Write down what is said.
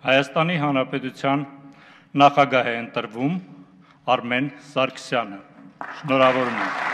Հայաստանի Հանրապետության նախագահ է ընտրվում Արմեն Սարգսյանը։ Շնորհավորում եմ։